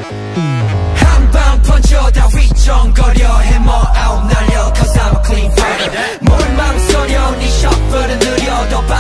한방 펀쳐 다 휘청거려 해머 아웃 날려 Cause I'm a clean fighter 뭘 망설여 네 셔플은 느려 더